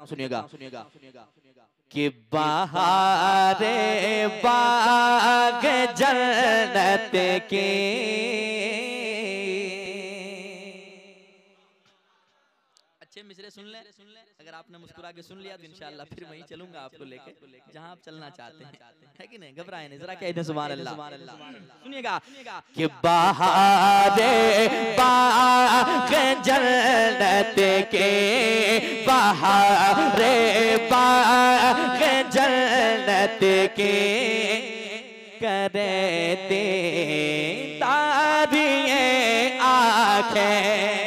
सुनिएगा कि बहारे बाग जन्नत के अच्छे मिसरे सुन ले। अगर आपने मुस्कुरा के सुन लिया तो इंशाअल्लाह फिर वहीं चलूंगा आपको लेके जहां आप चलना चाहते हैं, है कि नहीं? घबराए नहीं, जरा कह दें सुभान अल्लाह। सुनिएगा कि बहारे बाग जन्नत के, बहारे बाग जन्नत के करे दे तारिये आँखें।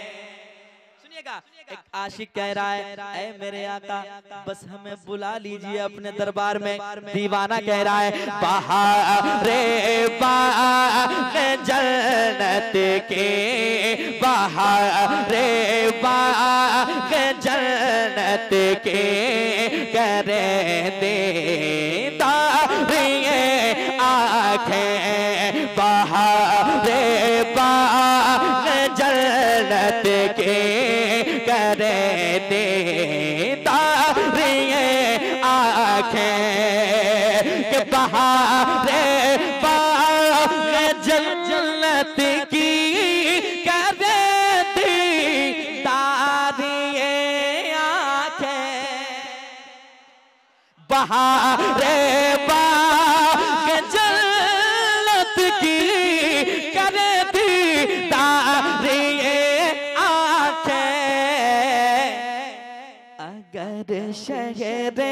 एक आशिक कह रहा है ऐ मेरे आका बस हमें बुला लीजिए अपने दरबार में। दीवाना कह रहा है बहारे बाग जन्नत के, बहारे बाग जन्नत के करे दे तारिये आँखें। बहारे बाग जन्नत के करे दे तारिये आँखें के बहारे बाग जन्नत की करे दे तारिये आँखें। बहारे बाग जन्नत की करे दे तारिये अगर शहरे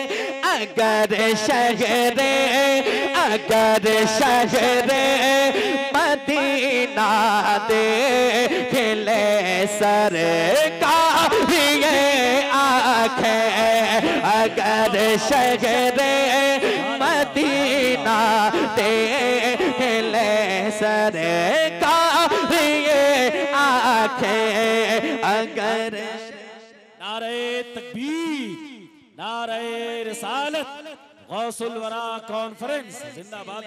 मदीना दे खिले सरकार ये आँखें। अगर शहरे मदीना दे खिले सरकार ये आँखें। अगर नारे तकबीर, नारे रिसालत, गौसुल वरा कॉन्फ्रेंस जिंदाबाद।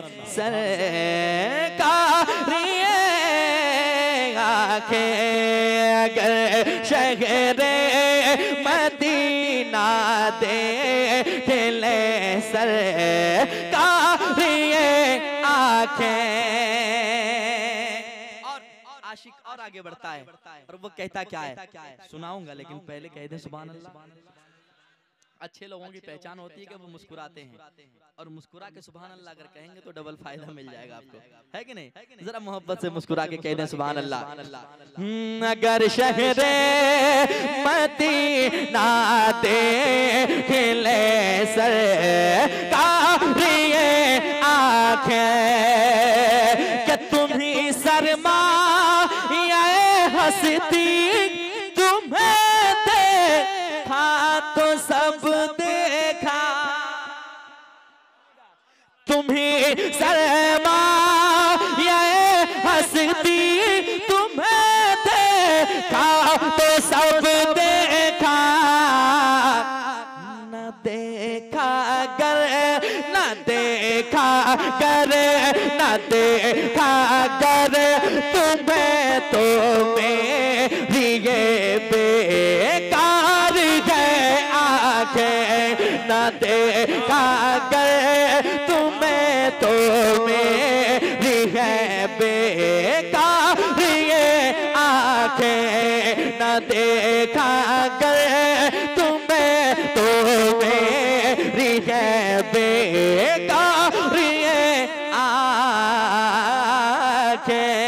सरकार ये आँखें अगर शहरे मदीना दे खिले सरकार ये आँखें। आशिक और आगे बढ़ता है और वो कहता क्या है सुनाऊंगा, लेकिन पहले कह दे सुभान अल्लाह। अच्छे लोगों की पहचान होती है कि वो मुस्कुराते हैं, और मुस्कुरा के सुभान अल्लाह अगर कहेंगे तो डबल फायदा मिल जाएगा आपको, है कि नहीं? जरा मोहब्बत से मुस्कुरा के कह दें सुभान अल्लाह। अगर शहरे मदीना दे खिले सरकार ये आँखें कि तुम्ही शर्मा हंसती तुम्हें देखा तो सब देखा। तुम्हें शर्मा ये हंसती तुम्हें देखा तो सब देखा। न देखा गर न देखा गर न देखा गर तुम्हें तो मेरी ये बेकार है आँखें। न देखा गर तुम्हें तो मेरी है बेकार ये आँखें। न देखा गर तुम्हें तो मेरी है बेकार ये आँखें।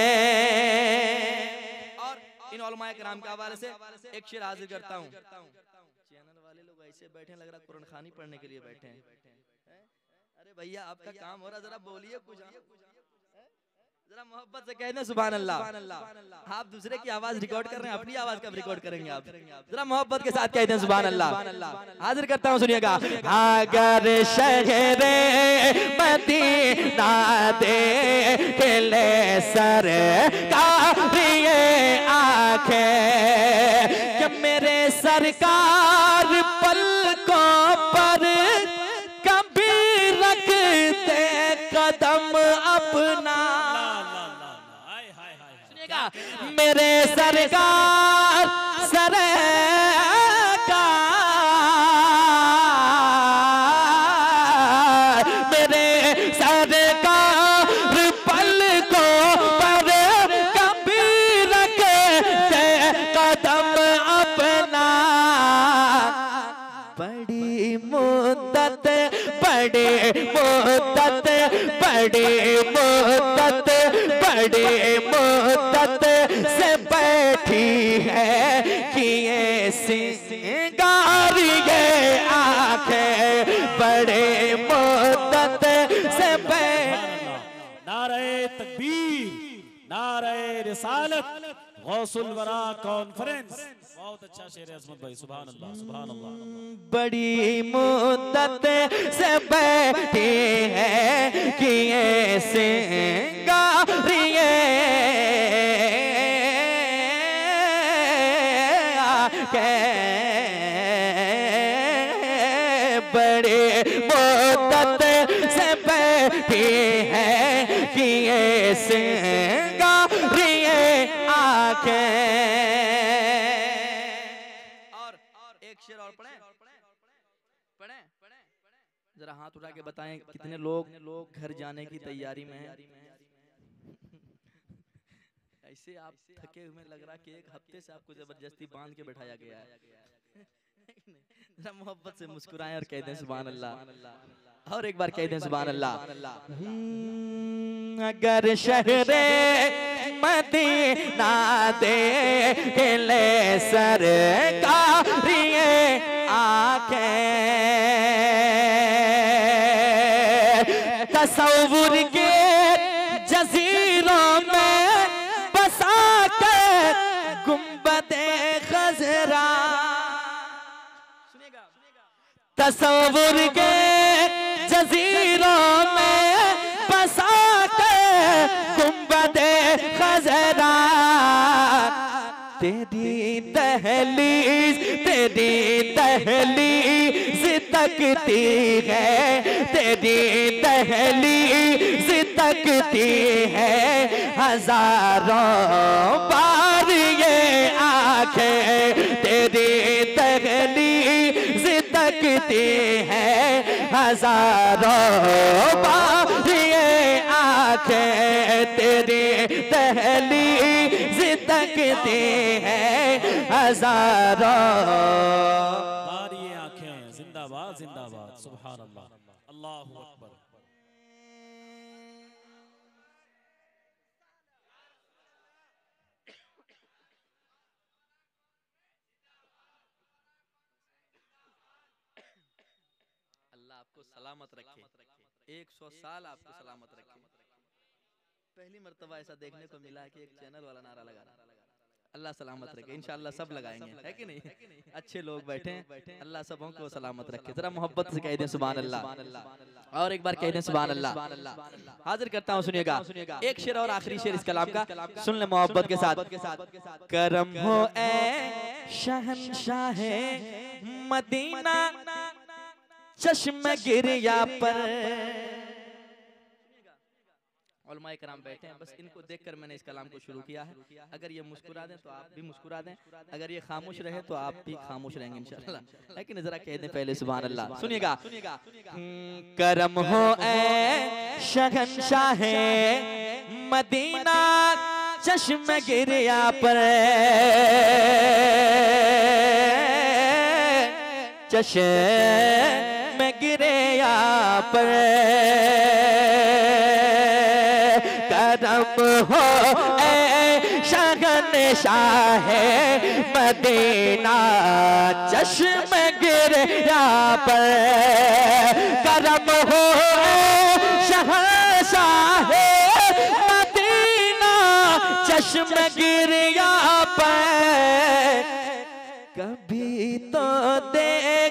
कराम के हवाले से एक शेर हाजिर करता हूँ। चैनल वाले लोग ऐसे बैठे लग रहा कुरान खानी पढ़ने के लिए बैठे हैं। अरे भैया आपका काम हो रहा, जरा बोलिए कुछ, जरा मोहब्बत से कहना सुभान अल्लाह। आप दूसरे की आवाज रिकॉर्ड कर रहे हैं, अपनी आवाज कब रिकॉर्ड करेंगे आप? जरा मोहब्बत के साथ कहते हैं सुभान अल्लाह। हाजिर करता हूँ, सुनिएगा। अगर शहरे मदीना दे खिले सरकार ये आँखें कि मेरे सरकार पलकों पर कभी रखते कदम अपना। मेरे सरकार मुद्दत से बैठी है किए सिंगार ये आंखें बड़े मुद्दत से नारे तकबीर, नारे रिसालत, गौसुल वरा कॉन्फ्रेंस। बहुत अच्छा शेर है अजमत भाई, सुभान अल्लाह सुभान अल्लाह। बड़ी मुद्दत से बैठी है किए सिंगार ये बड़े मुद्दत से बैठी है किए सिंगार ये आंखें। और एक शेर और पढ़ें जरा हाथ उठा के बताएं कितने लोग घर जाने की तैयारी में हैं। ऐसे आप थके हुए लग रहा कि एक हफ्ते से आपको जबरदस्ती बांध के बैठाया गया है। जरा मोहब्बत से मुस्कुराएं और कह दें सुभान अल्लाह, और एक बार कह दें सुभान अल्लाह। अगर शहरे मदीना देख ले सरकारी आंखें, तसव्वुर के जजीरों में बसा के गुंबदे खजरा, तसव्वुर के जजीरों में बसा के गुंबदे खजरा, तेरी दहलीज तकती है, तेरी दहलीज तकती है हजारों बार ये आंखें, तेरी दहलीज तकती है हजारों बार ये आंखें, तेरी दहलीज तकती है हजारों बार ये आंखें। जिंदाबाद जिंदाबाद, सुभान अल्लाह, अल्लाहु अकबर। अल्लाह आपको सलामत रखे, 100 साल आपको सलामत रखे। पहली मर्तबा ऐसा देखने को मिला कि एक चैनल वाला नारा लगा रहा। अल्लाह सलामत रखे, इंशाअल्लाह सब लगाएंगे, है कि नहीं? अच्छे लोग बैठे हैं, अल्लाह सबों को सलामत रखे। जरा मोहब्बत से कह दें सुभान अल्लाह, और एक बार कह दें सुभान अल्लाह। हाजिर करता हूँ, सुनिएगा एक शेर और आखिरी शेर इस कलाम का, सुन ले मोहब्बत के साथ। करम हो ए शहंशाहे मदीना चश्म गिरिया पर, उलमाए कराम बैठे हैं, बस इनको देखकर मैंने इस कलाम को शुरू किया है। अगर ये मुस्कुरा दें तो आप भी मुस्कुरा दें, अगर ये खामोश रहे तो आप भी खामोश रहेंगे इंशाअल्लाह, लेकिन जरा कह दें पहले सुभान अल्लाह। सुनिएगा, करम हो ए शहंशाहे मदीना चश्म गिरिया पर, चश्म गिरिया पर, करम हो ए शहंशाहे मदीना चश्म गिरिया पर, करम हो ए शहंशाहे मदीना चश्म गिरिया पर, कभी तो देख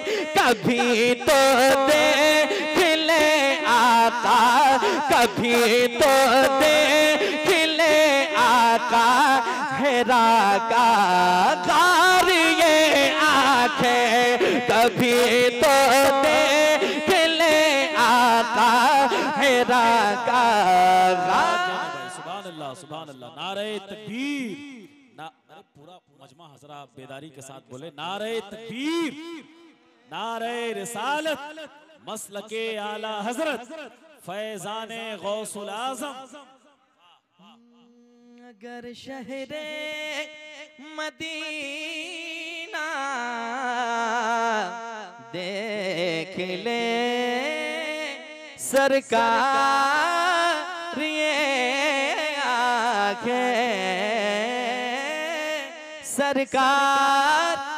ले आका, कभी तो देख ले आका, हेरा का गार ये आंखें, कभी तो देख ले आका, हेरा का गार। सुभान अल्लाह सुभान अल्लाह, नारे तकबीर। पूरा मजमा हजरा बेदारी के साथ बोले नारे तकबीर, नारे रिसालत, मसलके आला हजरत फैजाने गौसुल आजम। अगर शहरे मदीना देख ले सरकार ये आंखें सरकार